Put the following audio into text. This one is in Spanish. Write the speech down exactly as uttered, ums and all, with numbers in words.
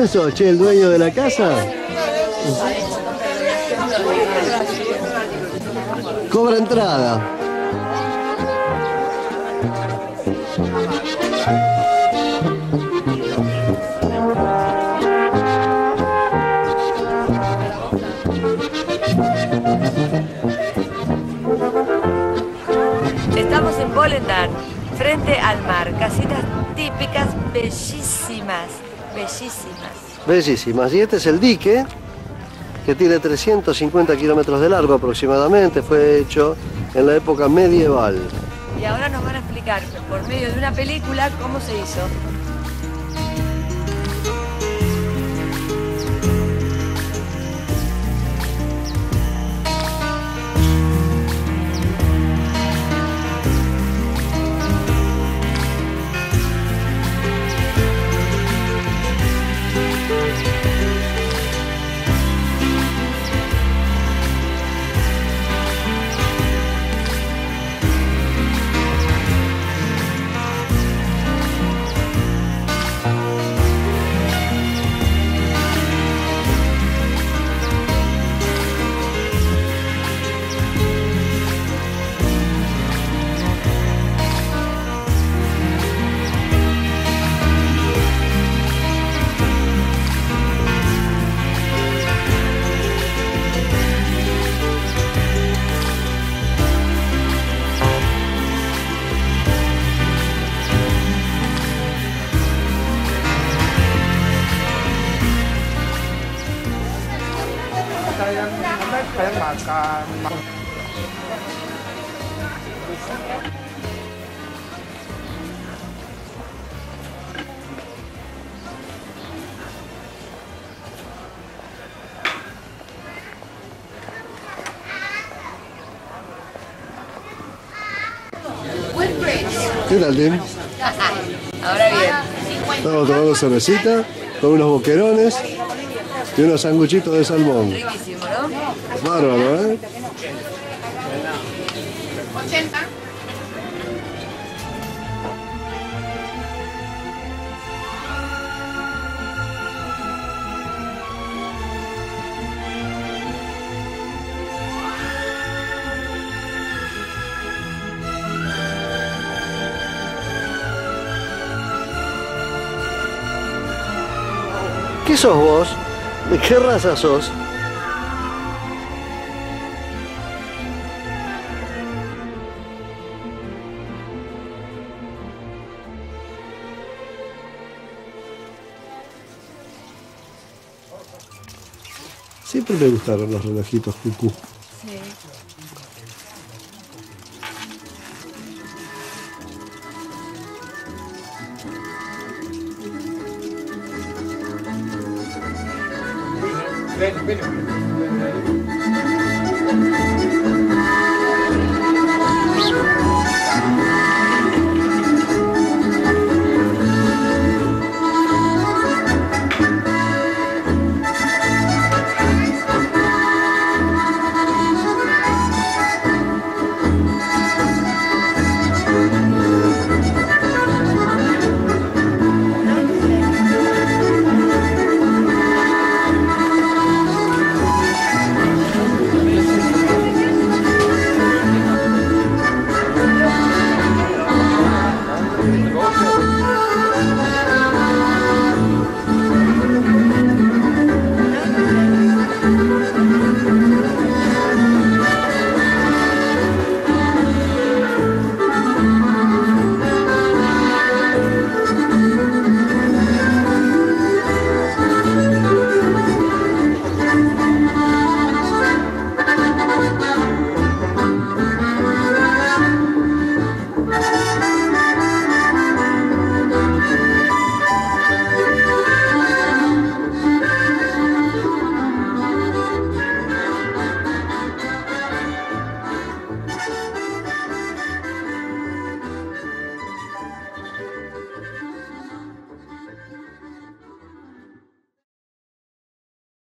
¿Quién sos, che, el dueño de la casa? Cobra entrada. Estamos en Volendam, frente al mar. Casitas típicas, bellísimas, bellísimas. Bellísimas. Y este es el dique, que tiene trescientos cincuenta kilómetros de largo aproximadamente. Fue hecho en la época medieval. Y ahora nos van a explicar, por medio de una película, cómo se hizo. kayak makan. ¿Qué tal, Tim? Ahora bien. Estamos tomando cervecita con unos boquerones y unos sanguchitos de salmón. Riquísimo, ¿no? Bárbaro, ¿eh? ochenta. ¿Qué sos vos? ¿De qué raza sos? Siempre me gustaron los relojitos cucú. Sí. Ven, ven.